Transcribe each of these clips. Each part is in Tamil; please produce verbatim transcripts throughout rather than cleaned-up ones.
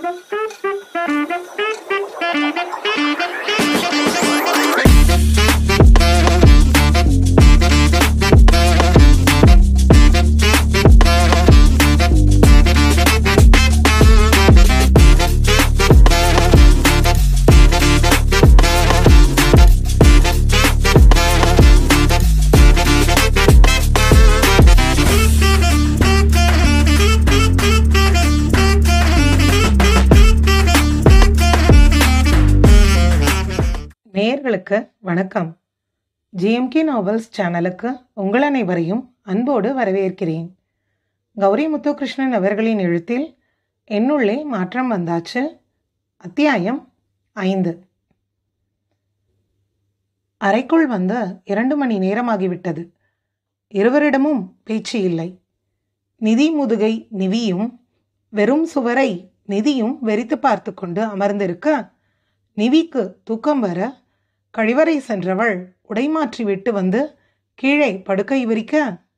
நேயர்களுக்கு வணக்கம். ஜிஎம்கே நாவல்ஸ் சேனலுக்கு உங்கள் அனைவரையும் அன்போடு வரவேற்கிறேன். கௌரி முத்துகிருஷ்ணன் அவர்களின் எழுத்தில் என்னுள்ளே மாற்றம் வந்தாச்சு. அத்தியாயம் ஐந்து. அறைக்குள் வந்த இரண்டு மணி நேரமாகிவிட்டது. இருவரிடமும் பேச்சு இல்லை. நிதி முதுகை நிவியும் வெறும் சுவரை நிதியும் வெறித்து பார்த்து கொண்டு அமர்ந்திருக்க, நிவிக்கு தூக்கம் வர கழிவறை சென்றவள் உடைமாற்றி விட்டு வந்து கீழே படுக்கை விரிக்க,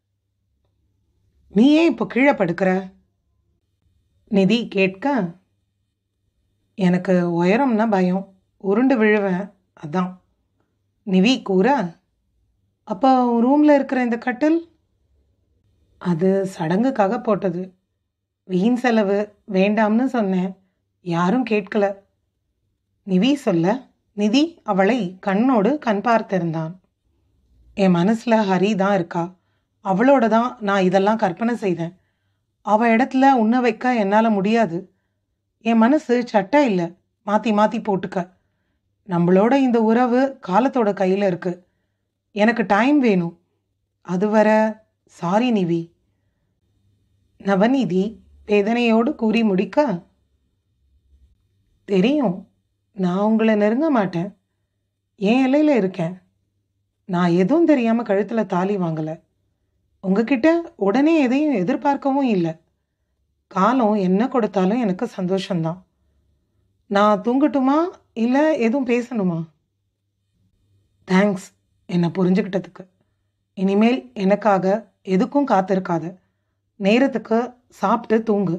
நீ ஏன் இப்போ கீழே படுக்கிற? நிதி கேட்க, எனக்கு உயரம்னா பயம், உருண்டு விழுவேன், அதான். நிவி கூற, அப்போ ரூமில் இருக்கிற இந்த கட்டில்? அது சடங்குக்காக போட்டது, வீண் செலவு வேண்டாம்னு சொன்னேன், யாரும் கேட்கல. நிவி சொல்ல நிதி அவளை கண்ணோடு கண் பார்த்திருந்தான். என் மனசில் ஹரி தான் இருக்கா, அவளோட தான் நான் இதெல்லாம் கற்பனை செய்தேன். அவள் இடத்துல உன்ன வைக்க என்னால் முடியாது. என் மனசு சட்டை இல்லை, மாற்றி மாற்றி போட்டுக்க. நம்மளோட இந்த உறவு காலத்தோட கையில் இருக்கு. எனக்கு டைம் வேணும். அது வர சாரி நிவி. நவநீதி வேதனையோடு கூறி முடிக்க, தெரியும், நான் உங்களை நெருங்க மாட்டேன். என் இலையில் இருக்கேன். நான் எதுவும் தெரியாமல் கழுத்தில் தாலி வாங்கலை. உங்ககிட்ட உடனே எதையும் எதிர்பார்க்கவும் இல்லை. காலம் என்ன கொடுத்தாலும் எனக்கு சந்தோஷம்தான். நான் தூங்கட்டுமா இல்லை எதுவும் பேசணுமா? தேங்க்ஸ் என்னை புரிஞ்சுக்கிட்டதுக்கு. இனிமேல் எனக்காக எதுக்கும் காத்திருக்காத. நேரத்துக்கு சாப்பிட்டு தூங்கு.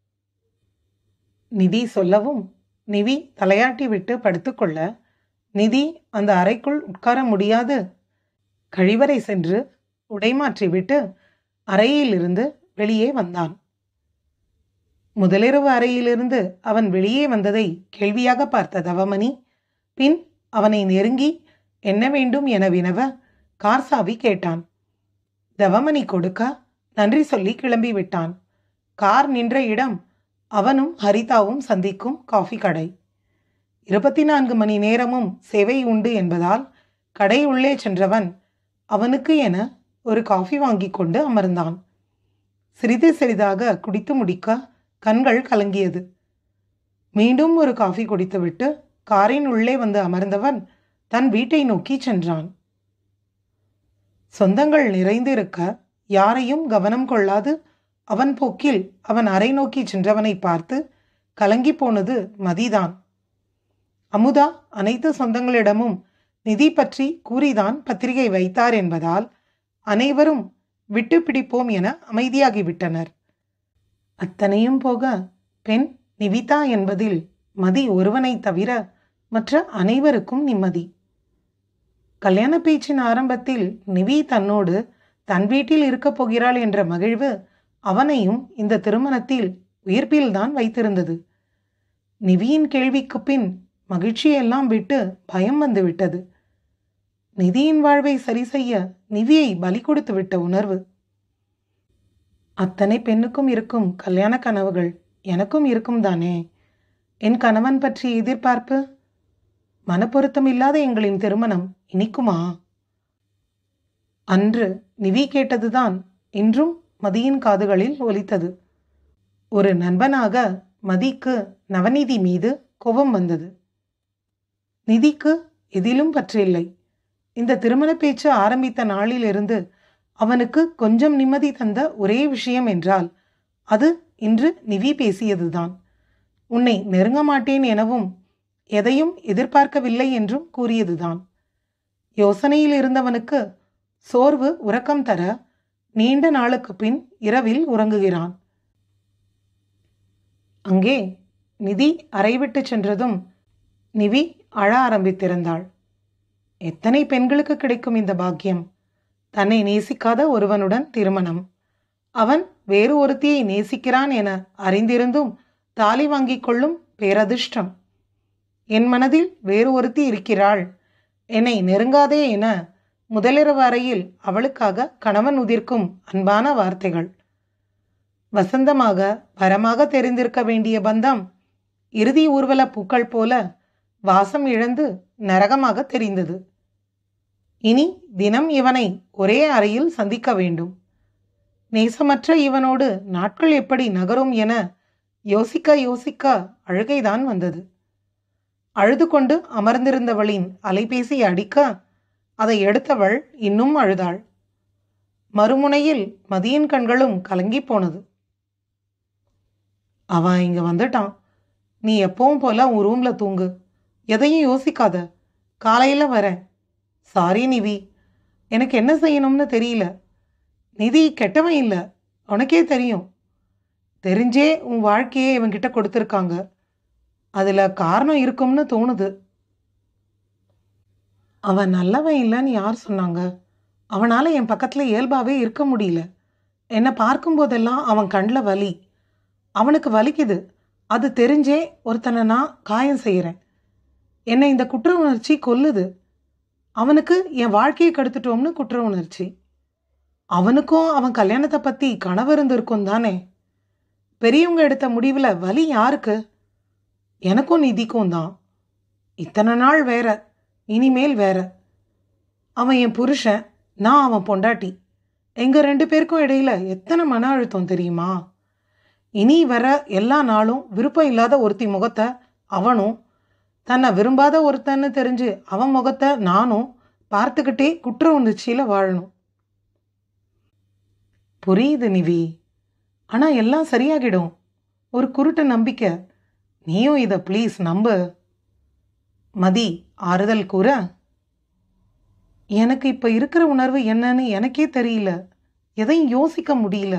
நிதி சொல்லவும் நிவி தலையாட்டி விட்டு படுத்துக்கொள்ள, நிதி அந்த அறைக்குள் உட்கார முடியாது கழிவறை சென்று உடைமாற்றி விட்டு அறையிலிருந்து வெளியே வந்தான். முதலிரவு அறையிலிருந்து அவன் வெளியே வந்ததை கேள்வியாக பார்த்த தவமணி பின் அவனை நெருங்கி என்ன வேண்டும் என வினவ கார் சாவி கேட்டான். தவமணி கொடுக்க நன்றி சொல்லி கிளம்பி விட்டான். கார் நின்ற இடம் அவனும் ஹரிதாவும் சந்திக்கும் காஃபி கடை. இருபத்தி நான்கு மணி நேரமும் சேவை உண்டு என்பதால் கடை உள்ளே சென்றவன் அவனுக்கு என ஒரு காஃபி வாங்கி கொண்டு அமர்ந்தான். சிறிது சிறிதாக குடித்து முடிக்க கண்கள் கலங்கியது. மீண்டும் ஒரு காஃபி குடித்துவிட்டு காரின் உள்ளே வந்து அமர்ந்தவன் தன் வீட்டை நோக்கி சென்றான். சொந்தங்கள் நிறைந்திருக்க யாரையும் கவனம் கொள்ளாது அவன் போக்கில் அவன் அறை நோக்கி சென்றவனை பார்த்து கலங்கி போனது மதிதான். அமுதா அனைத்து சொந்தங்களிடமும் நிதி பற்றி கூறிதான் பத்திரிகை வைத்தார் என்பதால் அனைவரும் விட்டு பிடிப்போம் என அமைதியாகிவிட்டனர். அத்தனையும் போக பெண் நிவிதா என்பதில் மதி ஒருவனை தவிர மற்ற அனைவருக்கும் நிம்மதி. கல்யாண பேச்சின் ஆரம்பத்தில் நிவி தன்னோடு தன் வீட்டில் இருக்கப் போகிறாள் என்ற மகிழ்வு அவனையும் இந்த திருமணத்தில் உயிர்ப்பில்தான் வைத்திருந்தது. நிவியின் கேள்விக்கு பின் மகிழ்ச்சியெல்லாம் விட்டு பயம் வந்து விட்டது. நிதியின் வாழ்வை சரி செய்ய நிவியை பலி கொடுத்து விட்ட உணர்வு. அத்தனை பெண்ணுக்கும் இருக்கும் கல்யாண கனவுகள் எனக்கும் இருக்கும் தானே. என் கணவன் பற்றி எதிர்பார்ப்பு, மனப்பொருத்தம் இல்லாத எங்களின் திருமணம் இனிக்குமா? அன்று நிவி கேட்டதுதான் இன்றும் மதியின் காதுகளில் ஒலித்தது. ஒரு நண்பனாக மதிக்கு நவநீதி மீது கோபம் வந்தது. நிதிக்கு எதிலும் பற்றில்லை. இந்த திருமண பேச்சு ஆரம்பித்த நாளிலிருந்து அவனுக்கு கொஞ்சம் நிம்மதி தந்த ஒரே விஷயம் என்றால் அது இன்று நிவி பேசியதுதான். உன்னை நெருங்க மாட்டேன் எனவும் எதையும் எதிர்பார்க்கவில்லை என்றும் கூறியதுதான். யோசனையில் இருந்தவனுக்கு சோர்வு உறக்கம் தர நீண்ட நாளுக்கு பின் இரவில் உறங்குகிறான். அங்கே நிதி அறை விட்டு சென்றதும் நிவி அழ ஆரம்பித்திருந்தாள். எத்தனை பெண்களுக்கு கிடைக்கும் இந்த பாக்கியம்? தன்னை நேசிக்காத ஒருவனுடன் திருமணம். அவன் வேறு ஒருத்தியை நேசிக்கிறான் என அறிந்திருந்தும் தாலி வாங்கிக் கொள்ளும் பேரதிர்ஷ்டம். என் மனதில் வேறு ஒருத்தி இருக்கிறாள், என்னை நெருங்காதே என முதலிரவு அறையில் அவளுக்காக கணவன் உதிர்க்கும் அன்பான வார்த்தைகள். வசந்தமாக வரமாக தெரிந்திருக்க வேண்டிய பந்தம் இறுதி ஊர்வல பூக்கள் போல வாசம் இழந்து நரகமாக தெரிந்தது. இனி தினம் இவனை ஒரே அறையில் சந்திக்க வேண்டும். நேசமற்ற இவனோடு நாட்கள் எப்படி நகரும் என யோசிக்க யோசிக்க அழுகைதான் வந்தது. அழுது கொண்டு அமர்ந்திருந்தவளின் அலைபேசி அடிக்க அதை எடுத்தவள் இன்னும் அழுதாள். மறுமுனையில் மதியின் கண்களும் கலங்கி போனது. அவன் இங்க வந்துட்டான். நீ எப்பவும் போல உன் ரூம்ல தூங்கு, எதையும் யோசிக்காத. காலையில வரேன். சாரி நிவி, எனக்கு என்ன செய்யணும்னு தெரியல. நிதி கெட்டவன் இல்லை, உனக்கே தெரியும். தெரிஞ்சே உன் வாழ்க்கையே இவன்கிட்ட கொடுத்துருக்காங்க. அதில் காரணம் இருக்கும்னு தோணுது. அவன் நல்லவன் இல்லைன்னு யார் சொன்னாங்க? அவனால் என் பக்கத்தில் இயல்பாகவே இருக்க முடியல. என்னை பார்க்கும்போதெல்லாம் அவன் கண்ணில் வலி. அவனுக்கு வலிக்குது. அது தெரிஞ்சே ஒருத்தனை நான் காயம் செய்கிறேன். என்னை இந்த குற்ற உணர்ச்சி கொல்லுது. அவனுக்கு என் வாழ்க்கையை கெடுத்துட்டோம்னு குற்ற உணர்ச்சி. அவனுக்கும் அவன் கல்யாணத்தை பற்றி கனவு இருந்திருக்கும் தானே. பெரியவங்க எடுத்த முடிவில் வலி யாருக்கு? எனக்கும் நிதிக்கும் தான். இத்தனை நாள் வேற, இனிமேல் வேற. அவன் என் புருஷன், நான் அவன் பொண்டாட்டி. எங்கள் ரெண்டு பேருக்கும் இடையில எத்தனை மன அழுத்தம் தெரியுமா? இனி வர எல்லா நாளும் விருப்பம் இல்லாத ஒருத்தி முகத்தை அவனும், தன்னை விரும்பாத ஒருத்தன்னு தெரிஞ்சு அவன் முகத்தை நானும் பார்த்துக்கிட்டே குற்ற உணர்ச்சியில் வாழணும். புரியுது நிவி, ஆனால் எல்லாம் சரியாகிடும். ஒரு குருட்டு நம்பிக்கை. நீயும் இதை ப்ளீஸ் நம்பு. மதி ஆறுதல் கூற, எனக்கு இப்போ இருக்கிற உணர்வு என்னன்னு எனக்கே தெரியல. எதையும் யோசிக்க முடியல.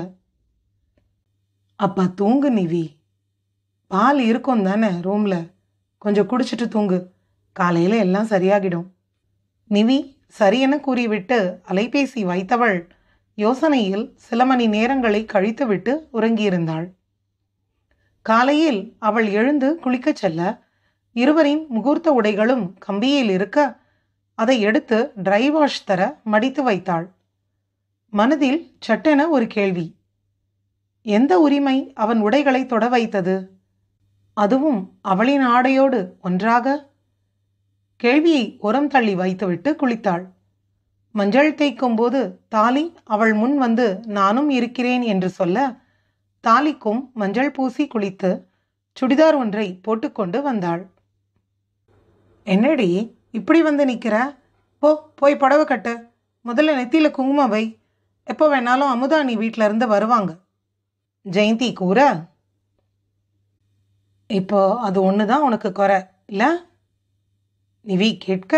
அப்பா தூங்கு நிவி. பால் இருக்கும் தானே ரூமில், கொஞ்சம் குடிச்சிட்டு தூங்கு. காலையில் எல்லாம் சரியாகிடும். நிவி சரியென கூறிவிட்டு அலைபேசி வைத்தவள் யோசனையில் சில மணி நேரங்களை கழித்துவிட்டு உறங்கியிருந்தாள். காலையில் அவள் எழுந்து குளிக்கச் செல்ல இருவரின் முகூர்த்த உடைகளும் கம்பியில் இருக்க அதை எடுத்து ட்ரை வாஷ் தர மடித்து வைத்தாள். மனதில் சட்டென ஒரு கேள்வி. எந்த உரிமை அவன் உடைகளை தொட வைத்தது? அதுவும் அவளின் ஆடையோடு ஒன்றாக? கேள்வியை உரம் தள்ளி வைத்துவிட்டு குளித்தாள். மஞ்சள் தேய்க்கும் போது தாலி அவள் முன் வந்து நானும் இருக்கிறேன் என்று சொல்ல, தாலிக்கும் மஞ்சள் பூசி குளித்து சுடிதார் ஒன்றை போட்டுக்கொண்டு வந்தாள். என்னடி இப்படி வந்து நிற்கிற? போ, போய் புடவை கட்டு. முதல்ல நெத்தியில குங்குமம் வை. எப்போ வேணாலும் அமுதா நீ வீட்டில இருந்து வருவாங்க, ஜெயந்தி கூற. இப்போ அது ஒன்று தான் உனக்கு குறை இல்லை? நிவி கேட்க,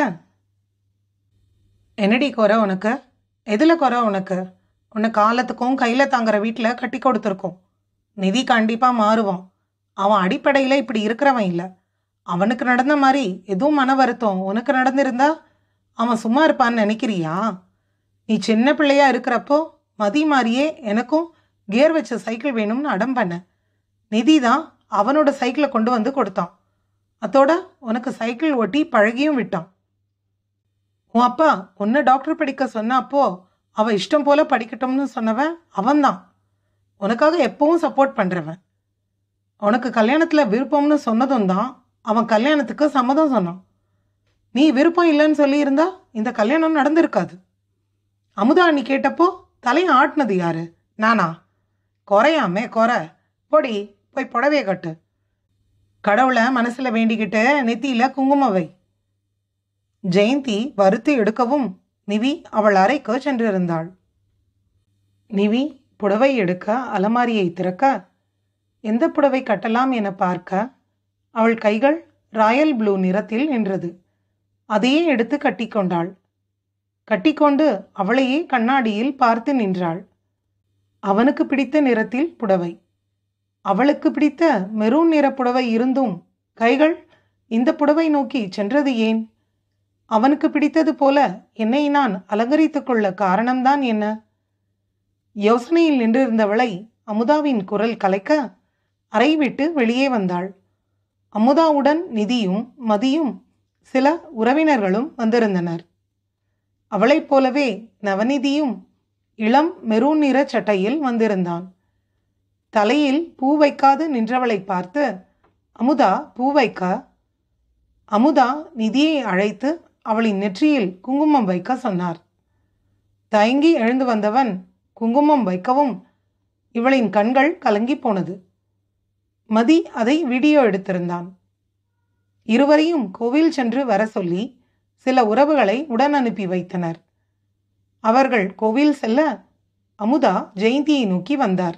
என்னடி குறை உனக்கு? எதில் குறை உனக்கு? உன்னை காலத்துக்கும் கையில் தாங்குற வீட்டில் கட்டி கொடுத்துருக்கோம். நிதி கண்டிப்பாக மாறுவான். அவன் அடிப்படையில் இப்படி இருக்கிறவன் இல்லை. அவனுக்கு நடந்த மாதிரி எதுவும் மன வருத்தம் உனக்கு நடந்திருந்தா அவன் சும்மா இருப்பான்னு நினைக்கிறியா? நீ சின்ன பிள்ளையா இருக்கிறப்போ மதி மாதிரியே எனக்கும் கியர் வச்ச சைக்கிள் வேணும்னு அடம் பண்ண. நிதி தான் அவனோட சைக்கிளை கொண்டு வந்து கொடுத்தான். அதோட உனக்கு சைக்கிள் ஓட்டி பழகியும் விட்டான். உன் அப்பா உன்னை டாக்டர் படிக்க சொன்ன அப்போ அவன் இஷ்டம் போல படிக்கட்டும்னு சொன்னவன் அவன்தான். உனக்காக எப்பவும் சப்போர்ட் பண்ணுறவன். உனக்கு கல்யாணத்தில் விருப்பம்னு சொன்னதும் தான் அவன் கல்யாணத்துக்கு சம்மதம் சொன்னான். நீ விருப்பம் இல்லைன்னு சொல்லியிருந்தா இந்த கல்யாணம் நடந்திருக்காது. அமுதா நீ கேட்டப்போ தலையை ஆட்டினது யாரு? நானா? குறையாமே குறை. பொடி போய் புடவைய கட்டு. கடவுளை மனசில் வேண்டிக்கிட்டு நெத்தியில் குங்குமம் வை. ஜெயந்தி வறுத்து எடுக்கவும் நிவி அவள் அறைக்கு சென்றிருந்தாள். நிவி புடவை எடுக்க அலமாரியை திறக்க எந்த புடவை கட்டலாம் என பார்க்க அவள் கைகள் ராயல் ப்ளூ நிறத்தில் நின்றது. அதையே எடுத்து கட்டிக்கொண்டாள். கட்டிக்கொண்டு அவளையே கண்ணாடியில் பார்த்து நின்றாள். அவனுக்கு பிடித்த நிறத்தில் புடவை. அவளுக்கு பிடித்த மெரூன் நிற புடவை இருந்தும் கைகள் இந்த புடவை நோக்கி சென்றது ஏன்? அவனுக்கு பிடித்தது போல என்னை நான் அலங்கரித்துக் கொள்ள காரணம்தான் என்ன? யோசனையில் நின்றிருந்தவளை அமுதாவின் குரல் கலைக்க அறை விட்டு வெளியே வந்தாள். அமுதாவுடன் நிதியும் மதியும் சில உறவினர்களும் வந்திருந்தனர். அவளைப் போலவே நவநிதியும் இளம் மெரூன் நிற சட்டையில் வந்திருந்தான். தலையில் பூ வைக்காது நின்றவளை பார்த்து, அமுதா பூ வைக்க. அமுதா நிதியை அழைத்து அவளின் நெற்றியில் குங்குமம் வைக்க சொன்னார். தயங்கி எழுந்து வந்தவன் குங்குமம் வைக்கவும் இவளின் கண்கள் கலங்கி போனது. மதி அதை வீடியோ எடுத்திருந்தான். இருவரையும் கோவில் சென்று வர சொல்லி சில உறவுகளை உடன் அனுப்பி வைத்தனர். அவர்கள் கோவில் செல்ல அமுதா ஜெயந்தியை நோக்கி வந்தார்.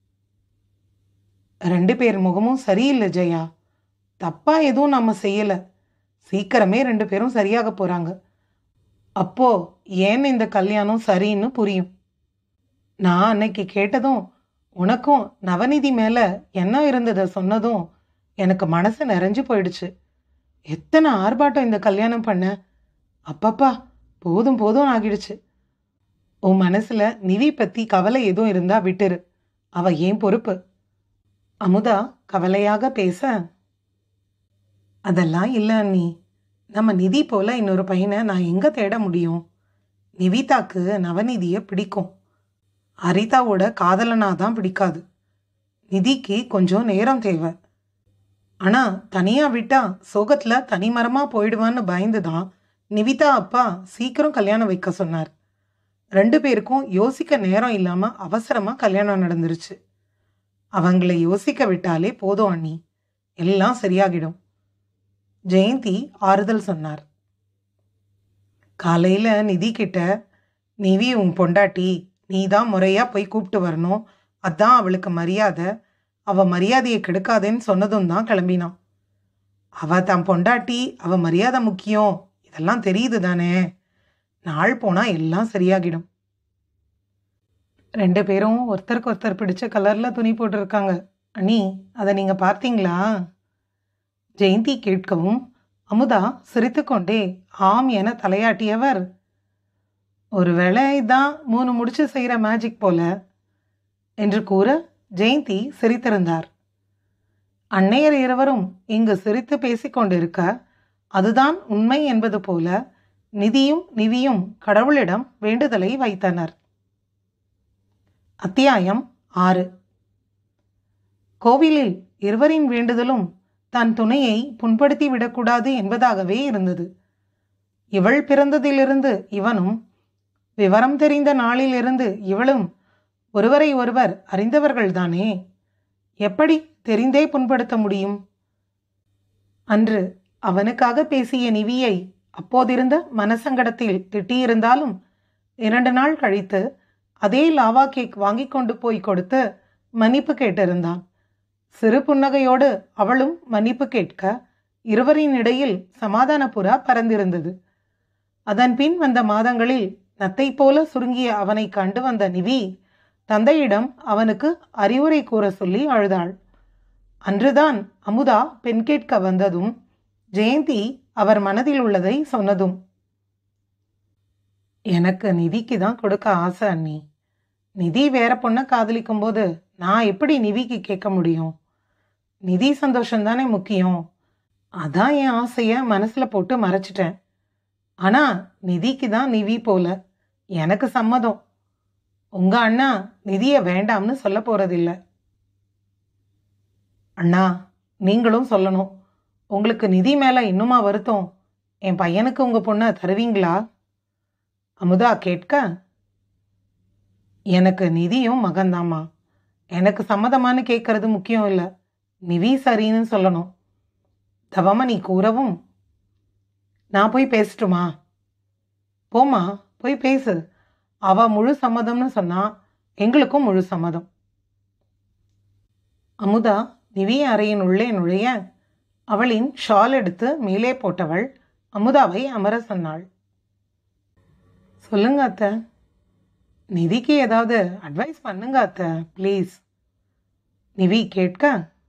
ரெண்டு பேர் முகமும் சரியில்லை ஜெயா. தப்பா எதுவும் நம்ம செய்யல. சீக்கிரமே ரெண்டு பேரும் சரியாக போறாங்க. அப்போ ஏன் இந்த கல்யாணம் சரின்னு புரியும். நான் அன்னைக்கு கேட்டதும் உனக்கும் நவநிதி மேல என்ன இருந்ததை சொன்னதும் எனக்கு மனசு நிறைஞ்சு போயிடுச்சு. எத்தனை ஆர்ப்பாட்டம் இந்த கல்யாணம் பண்ண. அப்பப்பா போதும் போதும் ஆகிடுச்சு. உன் மனசுல நிவி பத்தி கவலை எதுவும் இருந்தா விட்டுரு. அவ ஏன் பொறுப்பு. அமுதா கவலையாக பேச, அதெல்லாம் இல்லை அண்ணி. நம்ம நிதி போல இன்னொரு பையனை நான் எங்க தேட முடியும்? நிவிதாக்கு நவநிதியை பிடிக்கும். ஹரிதாவோட காதலனா தான் பிடிக்காது. நிதிக்கு கொஞ்சம் நேரம் தேவை. ஆனா தனியா விட்டா சோகத்துல தனிமரமா போயிடுவான்னு பயந்துதான் நிவிதா அப்பா சீக்கிரம் கல்யாணம் வைக்க சொன்னார். ரெண்டு பேருக்கும் யோசிக்க நேரம் இல்லாம அவசரமா கல்யாணம் நடந்துருச்சு. அவங்களை யோசிக்க விட்டாலே போதும் அண்ணி, எல்லாம் சரியாகிடும். ஜெயந்தி ஆறுதல் சொன்னார். காலையில நிதி கிட்ட, நிவி உன் பொண்டாட்டி, நீ தான் முறையா போய் கூப்பிட்டு வரணும், அதான் அவளுக்கு மரியாதை, அவ மரியாதையை கெடுக்காதேன்னு சொன்னதும் தான் கிளம்பினான். அவ தான் பொண்டாட்டி, அவ மரியாதை முக்கியம், இதெல்லாம் தெரியுது தானே. நாள் போனா எல்லாம் சரியாகிடும். ரெண்டு பேரும் ஒருத்தருக்கு ஒருத்தர் பிடிச்ச கலர்ல துணி போட்டிருக்காங்க அண்ணி, அதை நீங்க பார்த்தீங்களா? ஜெயந்தி கேட்கவும் அமுதா சிரித்துக்கொண்டே ஆம் என தலையாட்டியவர், ஒருவேளை இதான் மூணு முடிச்சு செய்கிற மேஜிக் போல என்று கூற ஜெயந்தி சிரித்திருந்தார். அன்னையர் இருவரும் இங்கு சிரித்து பேசிக்கொண்டிருக்க அதுதான் உண்மை என்பது போல நிதியும் நிவியும் கடவுளிடம் வேண்டுதலை வைத்தனர். அத்தியாயம் ஆறு. கோவிலில் இருவரின் வேண்டுதலும் தன் துணையை புண்படுத்தி விடக்கூடாது என்பதாகவே இருந்தது. இவள் பிறந்ததிலிருந்து இவனும், விவரம் தெரிந்த நாளிலிருந்து இவளும் ஒருவரை ஒருவர் அறிந்தவர்கள்தானே. எப்படி தெரிந்தே புண்படுத்த முடியும்? அன்று அவனுக்காக பேசிய நிவியை அப்போதிருந்த மனசங்கடத்தில் திட்டியிருந்தாலும் இரண்டு நாள் கழித்து அதே லாவா கேக் வாங்கி கொண்டு போய் கொடுத்து மன்னிப்பு கேட்டிருந்தான். சிறு புன்னகையோடு அவளும் மன்னிப்பு கேட்க இருவரின் இடையில் சமாதான புறா பறந்திருந்தது. அதன் பின் வந்த மாதங்களில் நத்தை போல சுருங்கிய அவனை கண்டு வந்த நிவி தந்தையிடம் அவனுக்கு அறிவுரை கூற சொல்லி அழுதாள். அன்றுதான் அமுதா பெண் கேட்க வந்ததும் ஜெயந்தி அவர் மனதில் உள்ளதை சொன்னதும். எனக்கு நிதிக்கு தான் கொடுக்க ஆசை அண்ணி. நிதி வேற பொண்ணை காதலிக்கும் போது நான் எப்படி நிவிக்கு கேட்க முடியும்? நிதி சந்தோஷம்தானே முக்கியம். அதான் என் ஆசைய மனசுல போட்டு மறைச்சிட்டேன். ஆனா நிதிக்கு தான் நிவி போல. எனக்கு சம்மதம். உங்க அண்ணா நிதிய வேண்டாம்னு சொல்ல போறதில்லை. அண்ணா நீங்களும் சொல்லணும். உங்களுக்கு நிதி மேல இன்னுமா வருத்தம்? என் பையனுக்கு உங்க பொண்ணை தருவீங்களா? அமுதா கேட்க, எனக்கு நிதியும் மகன்தாம்மா. எனக்கு சம்மதமானு கேட்கறது முக்கியம் இல்லை, நிவி சரின்னு சொல்லணும். தவமணி கூறவும், நான் போய் பேசட்டுமா? போமா, போய் பேசு. அவ முழு சம்மதம்னு சொன்னா எங்களுக்கும் முழு சம்மதம். அமுதா நிவி அறையின் உள்ளே நுழைய அவளின் ஷால் எடுத்து மேலே போட்டவள் அமுதாவை அமர சொன்னாள். சொல்லுங்க அத்தை. நிதிக்கு ஏதாவது அட்வைஸ் பண்ணுங்க அத்தை ப்ளீஸ். நிவி கேட்க,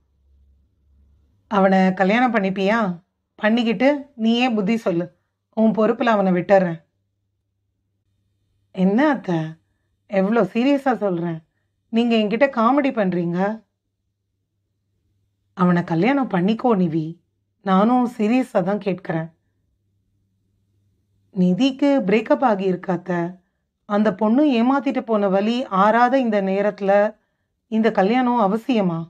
அவனை கல்யாணம் பண்ணிப்பியா? பண்ணிக்கிட்டு நீயே புத்தி சொல்லு. உன் பொறுப்பில் அவனை விட்டுறேன். என்ன அத்தை, எவ்வளோ சீரியஸாக சொல்கிறேன். நீங்கள் என்கிட்ட காமெடி பண்ணுறீங்க. அவனை கல்யாணம் பண்ணிக்கோ நிவி. நானும் சீரியஸாக தான் கேட்குறேன். நிதிக்கு பிரேக்கப் ஆகியிருக்காத்த. அந்த பொண்ணு ஏமாத்திட்டு போன வழி ஆறாத இந்த நேரத்தில் இந்த கல்யாணம் அவசியமா?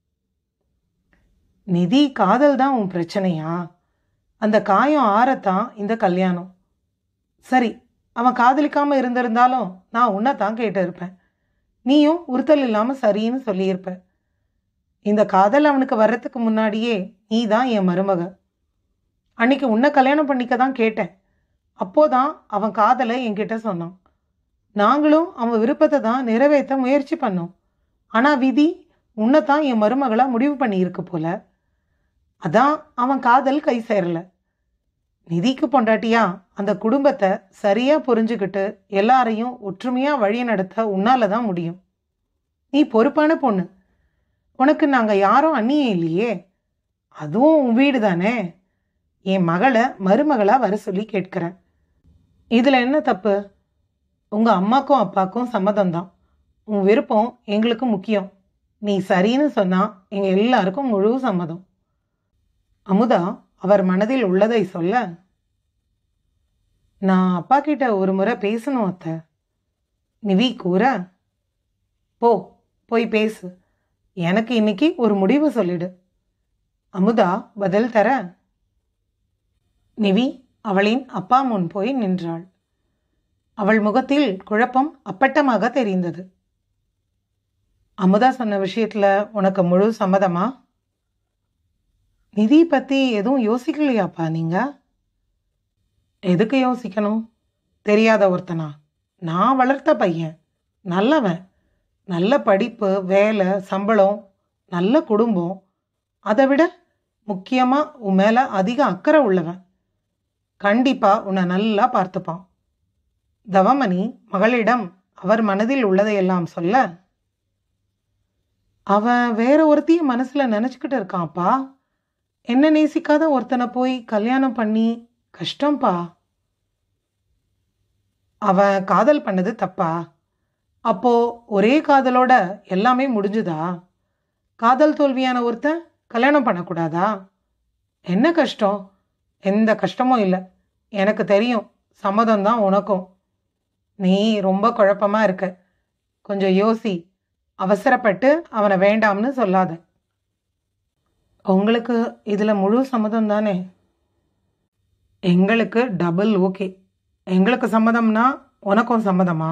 நிதி காதல் தான் உன் பிரச்சனையா? அந்த காயம் ஆறத்தான் இந்த கல்யாணம். சரி, அவன் காதலிக்காம இருந்திருந்தாலும் நான் உன்னை தான் கேட்டு இருப்பேன். நீயும் உறுத்தல் இல்லாமல் சரின்னு சொல்லியிருப்ப. இந்த காதல் அவனுக்கு வர்றதுக்கு முன்னாடியே நீ தான் என் மருமக. அன்னைக்கு உன்னை கல்யாணம் பண்ணிக்க தான் கேட்டேன். அப்போதான் அவன் காதலை என்கிட்ட சொன்னான். நாங்களும் அவன் விருப்பத்தை தான் நிறைவேற்ற முயற்சி பண்ணோம். ஆனால் விதி உன்னை தான் என் மருமகளாக முடிவு பண்ணியிருக்கு போல. அதான் அவன் காதல் கை சேரலை. நிதிக்கு பொண்டாட்டியா அந்த குடும்பத்தை சரியாக புரிஞ்சுக்கிட்டு எல்லாரையும் ஒற்றுமையாக வழி நடத்த உன்னால தான் முடியும். நீ பொறுப்பான பொண்ணு. உனக்கு நாங்கள் யாரும் அந்நியே இல்லையே. அதுவும் உன் வீடு தானே. என் மகளை மருமகளாக வர சொல்லி கேட்குறேன். இதில் என்ன தப்பு? உங்கள் அம்மாக்கும் அப்பாக்கும் சம்மதம்தான். உன் விருப்பம் எங்களுக்கு முக்கியம். நீ சரின்னு சொன்னால் எங்கள் எல்லாருக்கும் முழு சம்மதம். அமுதா அவர் மனதில் உள்ளதை சொல்ல, நான் அப்பா கிட்ட ஒரு முறை பேசணும் அத்தை. நிவி கூற, போ போய் பேசு. எனக்கு இன்னைக்கு ஒரு முடிவு சொல்லிடு. அமுதா பதில் தர, நிவி அவளின் அப்பா முன் போய் நின்றாள். அவள் முகத்தில் குழப்பம் அப்பட்டமாக தெரிந்தது. அமுதா சொன்ன விஷயத்துல உனக்கு முழு சம்மதமா? நிதி பற்றி எதுவும் யோசிக்கலையாப்பா நீங்க? எதுக்கு யோசிக்கணும்? தெரியாத ஒருத்தனா? நான் வளர்த்த பையன். நல்லவன். நல்ல படிப்பு, வேலை, சம்பளம், நல்ல குடும்பம். அதை விட முக்கியமாக உன் மேலே அதிக அக்கறை உள்ளவன். கண்டிப்பாக உன்னை நல்லா பார்த்துப்பான். தவமணி மகளிடம் அவர் மனதில் உள்ளதையெல்லாம் சொல்ல, அவன் வேற ஒருத்தைய மனசில் நினச்சிக்கிட்டு இருக்கான்ப்பா. என்ன நேசிக்காத ஒருத்தனை போய் கல்யாணம் பண்ணி கஷ்டம்பா. அவன் காதல் பண்ணது தப்பா? அப்போ ஒரே காதலோட எல்லாமே முடிஞ்சுதா? காதல் தோல்வியான ஒருத்தன் கல்யாணம் பண்ணக்கூடாதா? என்ன கஷ்டம்? எந்த கஷ்டமும் இல்லை. எனக்கு தெரியும். சம்மதம் தான் உனக்கும். நீ ரொம்ப குழப்பமா இருக்க. கொஞ்சம் யோசி. அவசரப்பட்டு அவனை வேண்டாம்னு சொல்லாத. உங்களுக்கு இதில் முழு சம்மதம் தானே? எங்களுக்கு டபுள் ஓகே. எங்களுக்கு சம்மதம்னா உனக்கும் சம்மதமா?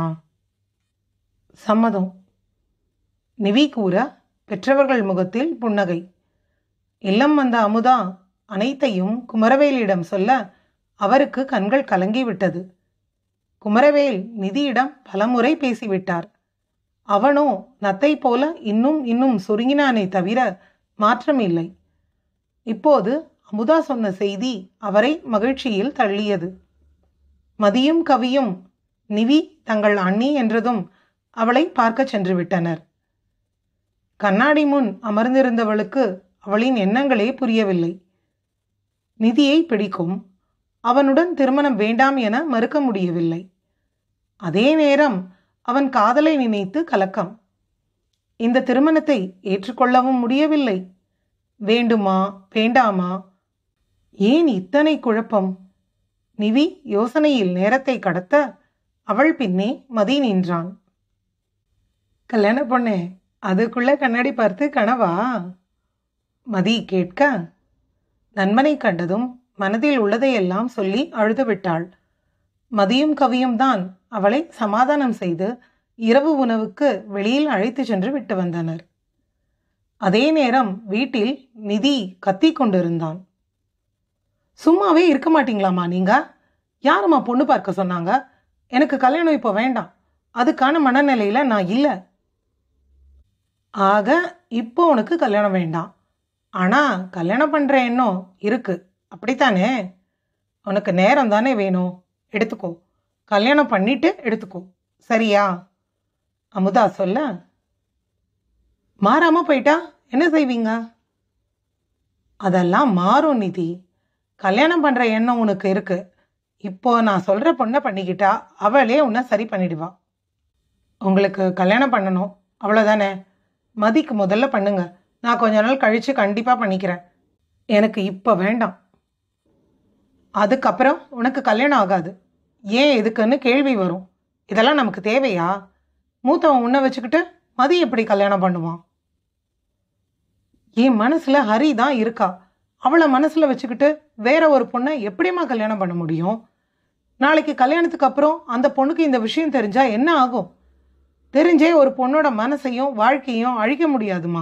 சம்மதம். நிவி கூற பெற்றவர்கள் முகத்தில் புன்னகை. இல்லம் வந்த அமுதா அனைத்தையும் குமரவேலிடம் சொல்ல அவருக்கு கண்கள் கலங்கி விட்டது. குமரவேல் நிதியிடம் பலமுறை பேசிவிட்டார். அவனோ நத்தை போல இன்னும் இன்னும் சுருங்கினானே தவிர மாற்றம் இல்லை. இப்போது அமுதா சொன்ன செய்தி அவரை மகிழ்ச்சியில் தள்ளியது. மதியும் கவியும் நிவி தங்கள் அண்ணி என்றதும் அவளை பார்க்க சென்று விட்டனர். கண்ணாடி முன் அமர்ந்திருந்தவளுக்கு அவளின் எண்ணங்களே புரியவில்லை. நிதியை பிடிக்கும். அவனுடன் திருமணம் வேண்டாம் என மறுக்க முடியவில்லை. அதே நேரம் அவன் காதலை நினைத்து கலக்கம். இந்த திருமணத்தை ஏற்றுக்கொள்ளவும் முடியவில்லை. வேண்டுமா வேண்டாமா? ஏன் இத்தனை குழப்பம்? நிவி யோசனையில் நேரத்தை கடத்த அவள் பின்னே மதி நின்றான். கல்யாண பொண்ணே, அதுக்குள்ள கண்ணாடி பார்த்து கனவா? மதி கேட்க நண்பனை கண்டதும் மனதில் உள்ளதையெல்லாம் சொல்லி அழுது விட்டாள். மதியும் கவியும் தான் அவளை சமாதானம் செய்து இரவு உணவுக்கு வெளியில் அழைத்து சென்று விட்டு வந்தனர். அதே நேரம் வீட்டில் நிதி கத்தி கொண்டிருந்தான். சும்மாவே இருக்க மாட்டீங்களாமா நீங்க? யாருமா பொண்ணு பார்க்க சொன்னாங்க? எனக்கு கல்யாணம் இப்போ வேண்டாம். அதுக்கான மனநிலையில நான் இல்லை. ஆக இப்போ உனக்கு கல்யாணம் வேண்டாம். ஆனா கல்யாணம் பண்ற எண்ணம் இருக்கு, அப்படித்தானே? உனக்கு நேரம் தானே வேணும். எடுத்துக்கோ. கல்யாணம் பண்ணிட்டு எடுத்துக்கோ, சரியா? அமுதா சொல்ல, மாறாம போயிட்டா என்ன செய்வீங்க? அதெல்லாம் மாறும் நிதி. கல்யாணம் பண்ற எண்ணம் உனக்கு இருக்கு. இப்போ நான் சொல்ற பொண்ணை பண்ணிக்கிட்டா அவளே உன்னை சரி பண்ணிடுவா. உங்களுக்கு கல்யாணம் பண்ணணும் அவ்வளோதானே? மதிக்கு முதல்ல பண்ணுங்க. நான் கொஞ்ச நாள் கழிச்சு கண்டிப்பா பண்ணிக்கிறேன். எனக்கு இப்போ வேண்டாம். அதுக்கப்புறம் உனக்கு கல்யாணம் ஆகாது. ஏன் எதுக்குன்னு கேள்வி வரும். இதெல்லாம் நமக்கு தேவையா? மூத்தவன் உன்னை வச்சுக்கிட்டு மதி எப்படி கல்யாணம் பண்ணுவான்? என் மனசுல ஹரி தான் இருக்கா. அவளை மனசுல வச்சுக்கிட்டு வேற ஒரு பொண்ணை எப்படிம்மா கல்யாணம் பண்ண முடியும்? நாளைக்கு கல்யாணத்துக்கு அப்புறம் அந்த பொண்ணுக்கு இந்த விஷயம் தெரிஞ்சா என்ன ஆகும்? தெரிஞ்சே ஒரு பொண்ணோட மனசையும் வாழ்க்கையும் அழிக்க முடியாதுமா.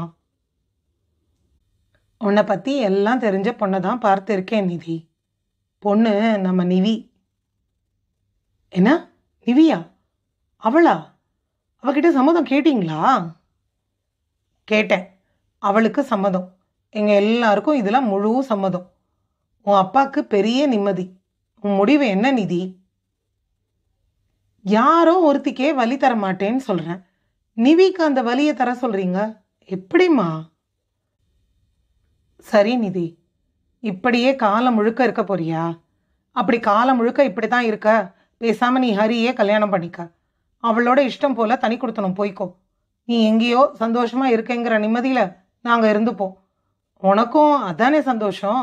உன்னை பத்தி எல்லாம் தெரிஞ்ச பொண்ணை தான் பார்த்துருக்கேன் நிதி. பொண்ணு நம்ம நிவி. என்ன நிவியா? அவளா? அவகிட்ட சம்மதம் கேட்டீங்களா? கேட்டேன். அவளுக்கு சம்மதம். எங்க எல்லாருக்கும் இதுல முழு சம்மதம். உன் அப்பாவுக்கு பெரிய நிம்மதி. உன் முடிவு என்ன நிதி? யாரோ ஒருத்திக்கே வலி தர மாட்டேன்னு சொல்றேன். நிவிக்கு அந்த வலியை தர சொல்றீங்க? எப்படிம்மா? சரி நிதி, இப்படியே காலம் முழுக்க இருக்க போறியா? அப்படி காலம் முழுக்க இப்படித்தான் இருக்க, பேசாம நீ ஹரியே கல்யாணம் பண்ணிக்க. அவளோட இஷ்டம் போல தனி கொடுத்தனும் போய்க்கோ. நீ எங்கேயோ சந்தோஷமா இருக்கேங்கிற நிம்மதியில நாங்க இருந்துப்போம். உனக்கும் அதானே சந்தோஷம்?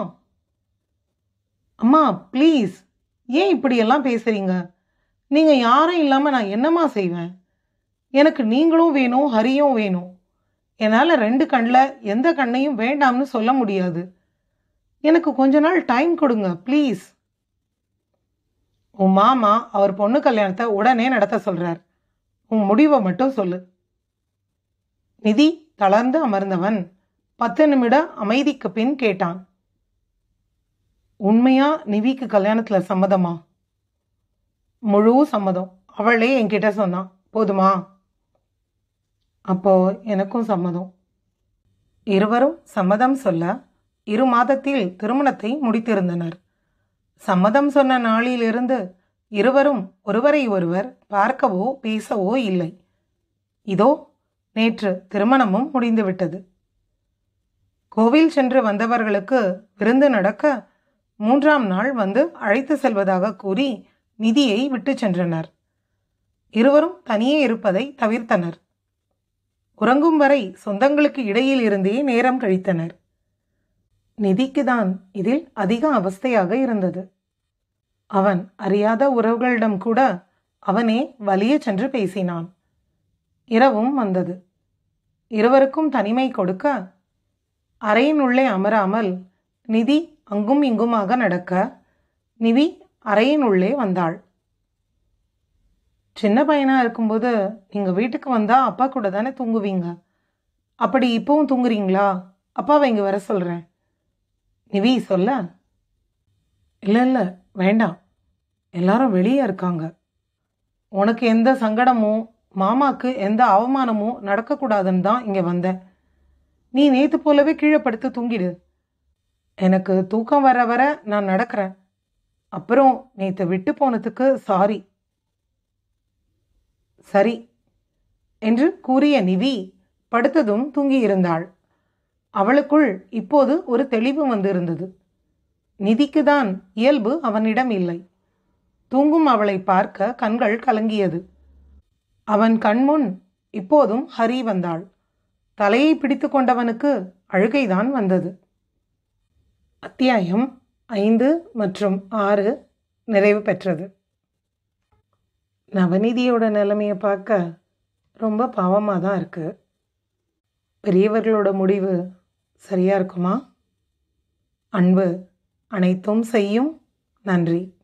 அம்மா ப்ளீஸ், ஏன் இப்படியெல்லாம் பேசுறீங்க? நீங்க யாரும் இல்லாம நான் என்னம்மா செய்வேன்? எனக்கு நீங்களும் வேணும், ஹரியும் வேணும். என்னால் ரெண்டு கண்ணில் எந்த கண்ணையும் வேண்டாம்னு சொல்ல முடியாது. எனக்கு கொஞ்ச நாள் டைம் கொடுங்க ப்ளீஸ். உன் மாமா அவர் பொண்ணு கல்யாணத்தை உடனே நடத்த சொல்றார். உன் முடிவை மட்டும் சொல்லு. நிதி தளர்ந்து அமர்ந்தவன் பத்து நிமிட அமைதிக்கு பின் கேட்டான். உண்மையா நிவிக்கு கல்யாணத்துல சம்மதமா? முழு சம்மதம். அவளே என்கிட்ட சொன்னான். போதுமா? அப்போ எனக்கும் சம்மதம். இருவரும் சம்மதம் சொல்ல இரு மாதத்தில் திருமணத்தை முடித்திருந்தனர். சம்மதம் சொன்ன நாளிலிருந்து இருவரும் ஒருவரை ஒருவர் பார்க்கவோ பேசவோ இல்லை. இதோ நேற்று திருமணமும் முடிந்துவிட்டது. கோவில் சென்று வந்தவர்களுக்கு விருந்து நடக்க மூன்றாம் நாள் வந்து அழைத்து செல்வதாக கூறி நிதியை விட்டு சென்றனர். இருவரும் தனியே இருப்பதை தவிர்த்தனர். உறங்கும் வரை சொந்தங்களுக்கு இடையில் இருந்தே நேரம் கழித்தனர். நிதிக்குதான் இதில் அதிக அவஸ்தையாக இருந்தது. அவன் அறியாத உறவுகளிடம் கூட அவனே வலிய சென்று பேசினான். இரவும் வந்தது. இருவருக்கும் தனிமை கொடுக்க அறையின் உள்ளே அமராமல் நிதி அங்கும் இங்குமாக நடக்க நிவி அறையின் உள்ளே வந்தாள். சின்ன பையனா இருக்கும்போது நீங்க வீட்டுக்கு வந்தா அப்பா கூட தானே தூங்குவீங்க. அப்படி இப்பவும் தூங்குறீங்களா? அப்பாவை இங்க வர சொல்றேன். நிவி சொல்ல, இல்லை இல்லை வேண்டாம், எல்லாரும் வெளியே இருக்காங்க. உனக்கு எந்த சங்கடமும் மாமாக்கு எந்த அவமானமும் நடக்கக்கூடாதுன்னு தான் இங்கே வந்தேன். நீ நேற்று போலவே கீழே படுத்து தூங்கிடு. எனக்கு தூக்கம் வர வர நான் நடக்கிறேன். அப்புறம் நேற்று விட்டு போனதுக்கு சாரி. சரி என்று கூறிய நிவி படுத்ததும் தூங்கியிருந்தாள். அவளுக்குள் இப்போது ஒரு தெளிவு வந்திருந்தது. நிதிக்குதான் இயல்பு அவனிடம் இல்லை. தூங்கும் அவளை பார்க்க கண்கள் கலங்கியது. அவன் கண்முன் இப்போதும் ஹரி வந்தாள். தலையை பிடித்து கொண்டவனுக்கு அழுகைதான் வந்தது. அத்தியாயம் ஐந்து மற்றும் ஆறு நிறைவு பெற்றது. நவநிதியோட நிலைமையை பார்க்க ரொம்ப பாவமாக தான் இருக்கு. பெரியவர்களோட முடிவு சரியா இருக்குமா? அன்பு அனைத்தும் செய்யும். நன்றி.